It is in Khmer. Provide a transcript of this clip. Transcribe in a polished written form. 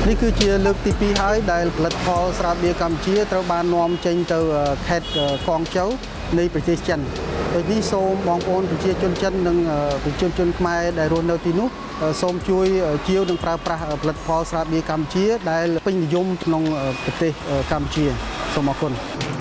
នេះគឺជាលើកទី2ហើយដែលផលិតផលស្រាបៀរកម្ពុជាត្រូវបាននាំចេញទៅខេត្តកងជ័យនៃប្រទេសចិនដូចនេះសូមបងប្អូនប្រជាជនចិននិងប្រជាជនខ្មែរដែលរស់នៅទីនោះសូមជួយជាវនិងប្រើប្រាស់ផលិតផលស្រាបៀរកម្ពុជាដែលពេញនិយមក្នុងប្រទេសកម្ពុជាសូមអរគុណ